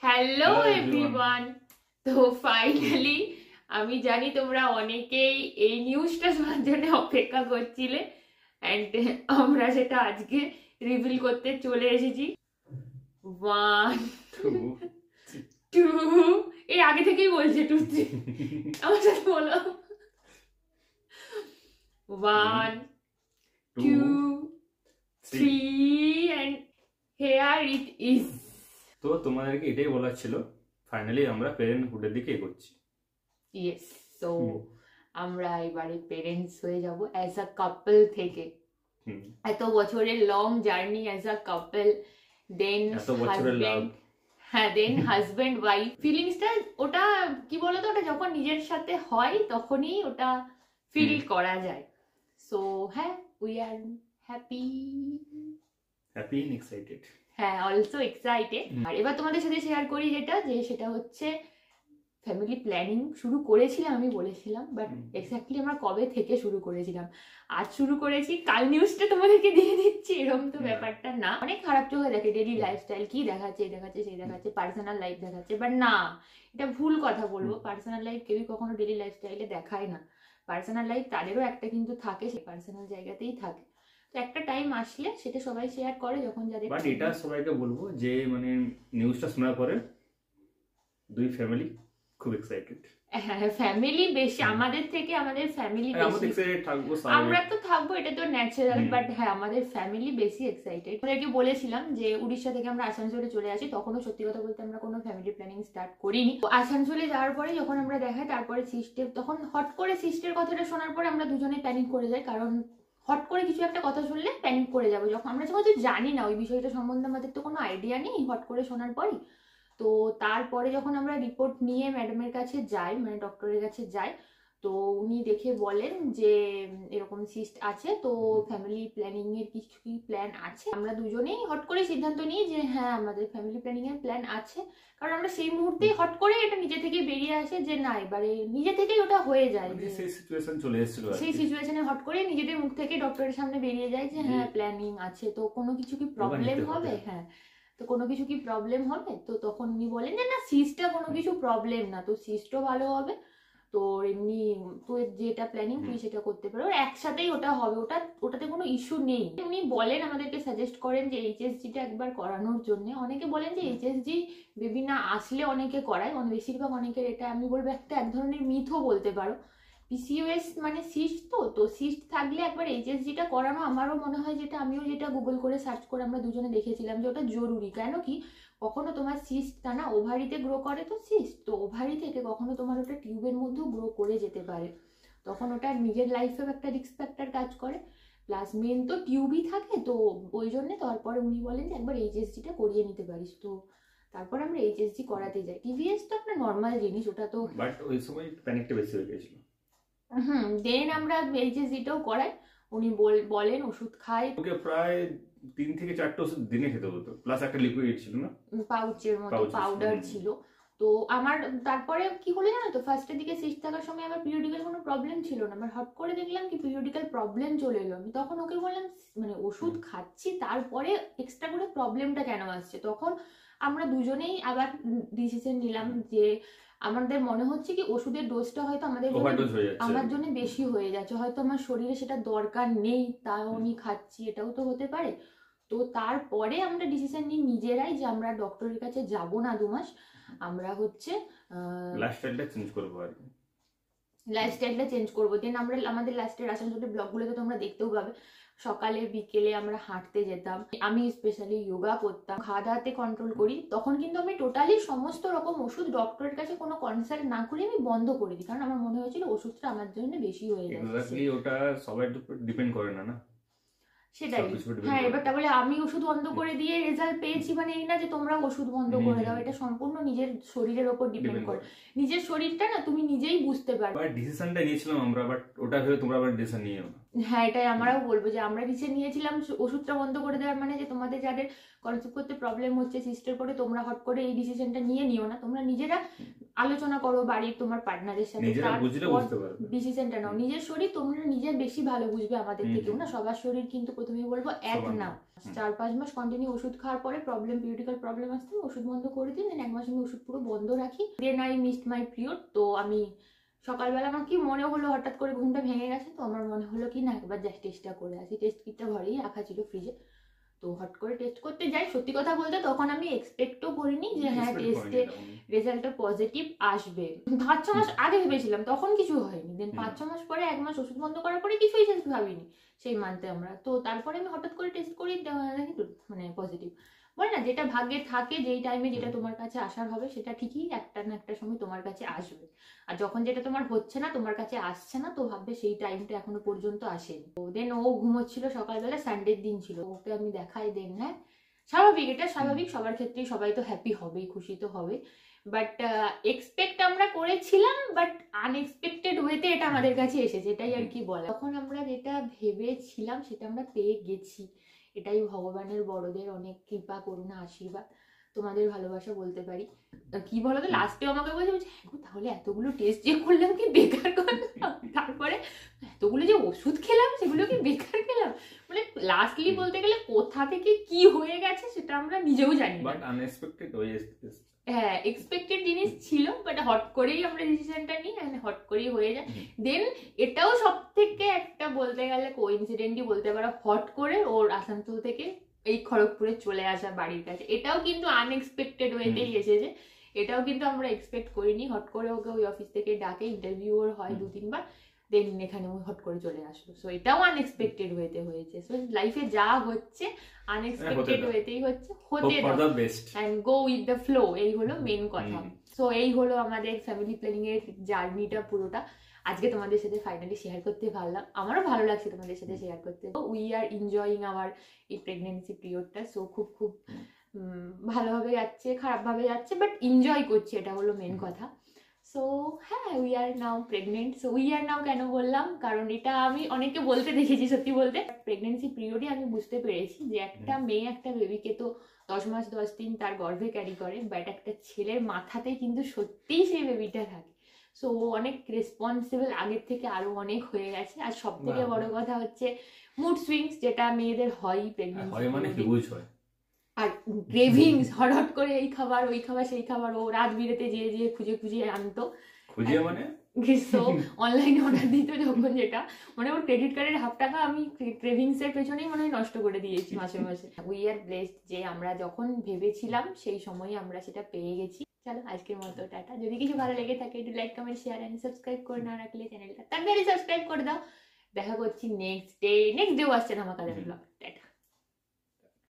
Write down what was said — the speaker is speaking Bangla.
Hello everyone. তো ফাইনালি আমি জানি তোমরা অনেকেই এই নিউজটা শোনার জন্য অপেক্ষা করছিলে এন্ড আমরা সেটা আজকে রিভিল করতে চলে এসেছি। 1 2 এই আগে থেকেই বলছে 2 3 আমার সাথে বলো। 1 2 3 and here it is. তো তোমাদেরকে এটাই বলার ছিল, ফাইনালি আমরা প্যারেন্টহুডের দিকে এগোচ্ছি। ইয়েস, সো আমরা এবারে পেরেন্টস হয়ে যাব অ্যাজ আ কাপল থেকে। এত বছরের long journey as a couple, then husband, হ্যাঁ দেন হাজবেন্ড ওয়াইফ ফিলিংসটা, ওটা কি বলতো, ওটা যখন নিজের সাথে হয় তখনই ওটা ফিল করা যায়। সো হ্যাঁ, we are happy and excited. হ্যাঁ, অলসো এক্সাইটেড। আর এবার তোমাদের সাথে শেয়ার করি সেটা হচ্ছে ফ্যামিলি প্ল্যানিং শুরু করেছিলাম, আমি বলেছিলাম, বাট এক্স্যাক্টলি আমরা কবে থেকে শুরু করেছিলাম, আজ শুরু করেছি, কাল নিউজটা তোমাদেরকে দিয়ে দিচ্ছি, এরকম তো ব্যাপারটা না। অনেক খারাপ চোখে দেখে ডেইলি লাইফস্টাইল, কি দেখাচ্ছে, এই দেখাচ্ছে, সেই দেখাচ্ছে, পার্সোনাল লাইফ দেখাচ্ছে, বাট না, এটা ভুল কথা বলবো। পার্সোনাল লাইফ কেউই কখনো ডেইলি লাইফস্টাইলে দেখায় না। পার্সোনাল লাইফ তাদেরও একটা কিন্তু থাকে, সেই পার্সোনাল জায়গাতেই থাকে। তো একটা টাইম আসলে সেটা সবাই শেয়ার করে, যখন যাদের, বাট এটা সবাইকে বলবো যে মানে নিউজটা শোনার পরে দুই ফ্যামিলি খুব এক্সাইটেড। হ্যাঁ, ফ্যামিলি বেশি আমাদের থেকে, আমাদের ফ্যামিলি বেশি থাকবো, আমরা তো থাকবো, এটা তো ন্যাচারাল, বাট হ্যাঁ আমাদের ফ্যামিলি বেশি এক্সাইটেড। ওদেরকে বলেছিলাম যে উড়িষ্যা থেকে আমরা আসানসোলে চলে আসি, তখনও সত্যি কথা বলতে আমরা কোনো ফ্যামিলি প্ল্যানিং স্টার্ট করিনি। আসানসোলে যাওয়ার পরে যখন আমরা দেখাই, তারপরে সিস্টের, তখন হট করে সিস্টের কথাটা শোনার পরে আমরা দুজনেই প্যানিক করে যাই, কারণ হট করে কিছু একটা কথা শুনলে প্যানিক করে যাবো, যখন আমরা যখন জানি না ওই বিষয়টা সম্বন্ধে, আমাদের তো কোনো আইডিয়া নেই, হট করে শোনার পরই। তো তারপরে যখন আমরা রিপোর্ট নিয়ে ম্যাডামের কাছে যাই, মানে ডক্টরের কাছে যাই, তো উনি দেখে বলেন যে এরকম সিস্ট আছে, তো ফ্যামিলি প্ল্যানিং এর কিছু কি প্ল্যান আছে। আমরা দুজনেই হট করে সিদ্ধান্ত নিই যে হ্যাঁ আমাদের ফ্যামিলি প্ল্যানিং এর প্ল্যান আছে, কারণ আমরা সেই মুহূর্তেই হট করে এটা নিজে থেকে বেরিয়ে আসে যে না, এবারে নিজে থেকেই ওটা হয়ে যায়, সেই সিচুয়েশন চলে এসেছিল, সেই সিচুয়েশনে হট করে নিজেদের মুখ থেকে ডক্টরের সামনে বেরিয়ে যায় যে হ্যাঁ প্ল্যানিং আছে, তো কোনো কিছু কি প্রবলেম হবে, হ্যাঁ তো কোনো কিছু কি প্রবলেম হবে। তো তখন উনি বলেন যে না, সিস্টটা কোনো কিছু প্রবলেম না, তো সিস্টও ভালো হবে, তো এমনি তুই যেটা প্ল্যানিং তুই সেটা করতে পারো, একসাথেই ওটা হবে, ওটাতে কোনো ইস্যু নেই। উনি বলেন, আমাদেরকে সাজেস্ট করেন যে এইচএসজিটা একবার করানোর জন্য। অনেকে বলেন যে এইচএসজি বেবি না আসলে অনেকে করায়, বেশিরভাগ অনেকের এটা আমি বলবো একটা এক ধরনের মিথও বলতে পারো। পিসিওএস মানে সিস্ট, তো সিস্ট থাকলে একবার এইচএসজিটা করানো, আমারও মনে হয়, যেটা গুগল করে সার্চ করে আমরা দুজনে দেখেছিলাম যে ওটা জরুরি। কেন কি, কখনো তোমার সিস্ট তা না ওভারিতে গ্রো করে, তো সিস্ট তো ওভারি থেকে কখনো তোমার ওটা টিউবের মধ্যেও গ্রো করে যেতে পারে, তখন ওটা নিজের লাইফেও একটা রিস্ক ফ্যাক্টর কাজ করে, প্লাস মেন তো টিউবই থাকে। তো ওই জন্যে তারপরে উনি বলেন যে একবার এইচএসজিটা করিয়ে নিতে পারিস। তো তারপর আমরা এইচএসজি করাতে যাই। টিভিএস তো একটা নর্মাল জিনিস, ওটা তো, বাট ওই সময় প্যানিকটা বেশি হয়ে গিয়েছিল। দেন আমরা এইচএসজিটাও করাই। উনি বলেন ওষুধ খাই, ওকে প্রায় 3 থেকে 4টা ওষুধ দিনে খেতে হতো, প্লাস একটা লিকুইড ছিল না, পাউচের মতো পাউডার ছিল। তো আমার তারপরে কি হলো জানো তো, ফার্স্টের দিকে সিস্ট থাকার সময় আমার পিরিয়ডিক্যাল কোনো প্রবলেম ছিল না, আমার হট করে দেখলাম কি পিরিয়ডিক্যাল প্রবলেম চলে এলো। আমি তখন ওকে বললাম, মানে ওষুধ খাচ্ছি তারপরে এক্সট্রা করে প্রবলেমটা কেন আসছে। তখন আমরা দুজনেই আবার ডিসিশন নিলাম যে আমাদের মনে হচ্ছে কি ওষুধের ডোজটা হয়তো আমার জন্য বেশি হয়ে যাচ্ছে, হয়তো আমার শরীরে সেটা দরকার নেই, তাও আমি খাচ্ছি, এটাও তো হতে পারে। তো তারপরে আমরা ডিসিশন নিই নিজেরাই যে আমরা ডক্টরের কাছে যাব না 2 মাস, আমরা হচ্ছে লাইফস্টাইলটা চেঞ্জ করবো আর কি, লাইফস্টাইলটা চেঞ্জ করবো। দেন আমরা আমাদের লাস্টের আসানসোলের ব্লগগুলোতে তোমরা দেখতেও পাবে, সকালে বিকেলে আমরা হাঁটতে যেতাম, আমি স্পেশালি যোগা করতাম, খাওয়া দাওয়াতে কন্ট্রোল করি। তখন কিন্তু আমি টোটালি সমস্ত রকম ওষুধ ডক্টরের কাছে কোনো কনসাল্ট না করে আমি বন্ধ করে দিই, কারণ আমার মনে হয়েছিল ওষুধটা আমার জন্য বেশি হয়ে যাচ্ছে। ওটা সবার উপর ডিপেন্ড করে না, সেটাই। হ্যাঁ, এবার তাহলে আমি ওষুধ বন্ধ করে দিয়ে রেজাল্ট পেয়েছি মানে এই না যে তোমরা ওষুধ বন্ধ করে দাও, এটা সম্পূর্ণ নিজের শরীরের উপর ডিপেন্ড করে। নিজের শরীরটা না তুমি নিজেই বুঝতে পারবে। বাট ডিসিশনটা নিয়েছিলাম আমরা, বাট ওটা ভেবে তোমরা আবার ডিসিশন নিও না। হ্যাঁ, এটাই আমরাও বলবো যে আমরা ডিসিশন নিয়েছিলাম ওষুধটা বন্ধ করে দেওয়ার, মানে যে তোমাদের যাদের কনসেপ্ট করতে প্রবলেম হচ্ছে সিস্টের পরে, তোমরা হট করে এই ডিসিশনটা নিয়ে নিও না, তোমরা নিজেরা আলোচনা করো বাড়ির তোমার পার্টনারের সাথে, ডিসিশনটা নাও। নিজের শরীর তোমরা নিজের বেশি ভালো বুঝবে আমাদের থেকেও না। সবার শরীর কিন্তু প্রথমেই বলবো এক না। 4-5 মাস কন্টিনিউ ওষুধ খাওয়ার পরে পিরিয়ডিক্যাল প্রবলেম আসতে ওষুধ বন্ধ করে দিন, 1 মাস আমি ওষুধ পুরো বন্ধ রাখি। Then I missed my period. তো আমি সকালবেলা আমার কি মনে হলো, হঠাৎ করে ঘুমটা ভেঙে গেছে, তো আমার মনে হলো কি না একবার জাস্ট টেস্টটা করে আসি। টেস্ট কিটটা ঘরেই রাখা ছিল ফ্রিজে, তো হট করে টেস্ট করতে যাই। সত্যি কথা বলতে তখন আমি এক্সপেক্টও করিনি যে হ্যাঁ টেস্টে রেজাল্টটা পজিটিভ আসবে। 5-6 মাস আগে ভেবেছিলাম, তখন কিছু হয়নি। দেন 5-6 মাস পরে 1 মাস ওষুধ বন্ধ করার পরে কিছুই ভাবিনি সেই মানতে আমরা। তো তারপরে আমি হঠাৎ করে টেস্ট করি, দেখি তো মানে পজিটিভ। বলে না যেটা ভাগ্যে থাকে, যেই টাইমে যেটা তোমার কাছে আসার হবে সেটা ঠিকই একটা না একটা সময় তোমার কাছে আসবে। আর যখন যেটা তোমার হচ্ছে না, তোমার কাছে আসছে না, তো ভাববে সেই টাইমটা এখনো পর্যন্ত আসেনি। দেন ও ঘুমোচ্ছিল, সকালবেলা সানডের দিন ছিল, ওকে আমি দেখাই। দেন হ্যাঁ স্বাভাবিক, এটা স্বাভাবিক, সবার ক্ষেত্রেই সবাই তো হ্যাপি হবেই, খুশি তো হবে। বাট এক্সপেক্ট আমরা করেছিলাম, বাট আনএক্সপেক্টেড ওয়েতে এটা আমাদের কাছে এসেছে, এটাই আর কি বলা। তখন আমরা যেটা ভেবেছিলাম সেটা আমরা পেয়ে গেছি। এটাই ভগবানের বড়দের অনেক কৃপা, করুণা, আশীর্বাদ, তোমাদের ভালোবাসা বলতে পারি। কি বলতো, লাস্টে আমাকে বলছে তাহলে এতগুলো টেস্ট যে করলাম কি বেকার করলাম, তারপরে এতগুলো যে ওষুধ খেলাম সেগুলো কি বেকার খেলাম। মানে লাস্টলি বলতে গেলে কোথা থেকে কি হয়ে গেছে সেটা আমরা নিজেও জানি না। বাট আনএক্সপেক্টেড হ্যাঁ এক্সপেক্টেড জিনিস ছিল, বাট হট করেই আমরা ডিসিশনটা নিই, হট করেই হয়ে যায়। দেন এটাও সব থেকে একটা বলতে গেলে কোইন্সিডেন্টই বলতে পারো, হট করে ওর আসানসোল থেকে এই খড়গপুরে চলে আসা বাড়ির কাছে, এটাও কিন্তু আনএক্সপেক্টেড ওয়েতেই এসেছে। এটাও কিন্তু আমরা এক্সপেক্ট করিনি। হট করে ওকে ওই অফিস থেকে ডাকে, ইন্টারভিউ ওর হয় 2-3 বার, দেন এখানে হট করে চলে আসলো। সো এটাও আনএক্সপেক্টেড ওয়েতে হয়েছে। সো লাইফে যা হচ্ছে আনএক্সপেক্টেড ওয়েতেই হচ্ছে, হতে দাও and go with the flow, এই হলো মেন কথা। সো এই হলো আমাদের ফ্যামিলি প্ল্যানিং এর জার্নিটা পুরোটা। আজকে তোমাদের সাথে ফাইনালি শেয়ার করতে পারলাম, আমারও ভালো লাগছে তোমাদের সাথে শেয়ার করতে। উই আর এনজয়িং আওয়ার এই প্রেগনেন্সি পিরিয়ডটা। সো খুব খুব ভালোভাবে যাচ্ছে, খারাপভাবে যাচ্ছে, বাট এনজয় করছি, এটা হলো মেন কথা। সো হ্যাঁ we are now pregnant. So we are now কেন বললাম, কারণ এটা আমি অনেকে বলতে দেখেছি, সত্যি বলতে প্রেগনেন্সি পিরিয়ডে আমি বুঝতে পেরেছি যে একটা মেয়ে একটা বেবিকে তো 10 মাস 10 দিন তার গর্ভে ক্যারি করে, বাট একটা ছেলের মাথাতে কিন্তু সত্যিই সেই বেবিটা থাকে। সো অনেক রেসপন্সিবল আগের থেকে আরো অনেক হয়ে গেছে। আর সব থেকে বড় কথা হচ্ছে মুড সুইংস, যেটা মেয়েদের হয় প্রেগনেন্সি, আর ক্রেভিংস, হঠাৎ করে এই খাবার ওই খাবার সেই খাবার, ও রাত বিরেতে যেয়ে খুঁজে খুঁজে আনতো, মানে অনলাইনে অর্ডার দিত যখন, যেটা মানে ওর ক্রেডিট কার্ডের $1/2 আমি ক্রেভিংস এর পেছনেই মনে হয় নষ্ট করে দিয়েছি মাসে মাসে। উই আর ব্লেসড যে আমরা যখন ভেবেছিলাম সেই সময় আমরা সেটা পেয়ে গেছি। চলো আজকের মতো টাটা। যদি কিছু ভালো লেগে থাকে একটু like comment share and subscribe করে না রাখলে চ্যানেলটা তাড়াতাড়ি সাবস্ক্রাইব করে দাও। দেখা করছি নেক্সট ডে আসছে ধামাকাদার ব্লগ। টাটা।